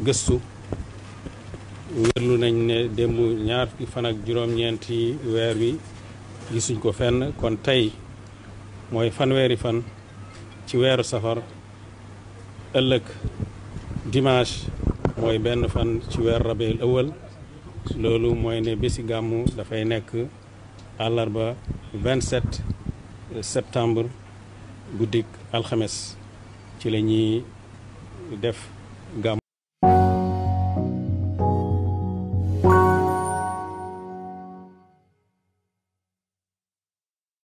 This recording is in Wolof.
gëstu wérlu nañ ne démb ñaar fan ak juróom-ñeenti weer wi gisuñ ko fenn kon tey mooy fanweeri fan ci weeru safar ëllëg dimanche mooy benn fan ci weer rabiul awal loolu mooy ne bési gàmmu dafay nekk àllarba 27 septembre guddik alxames ci la ñuy def gàmmu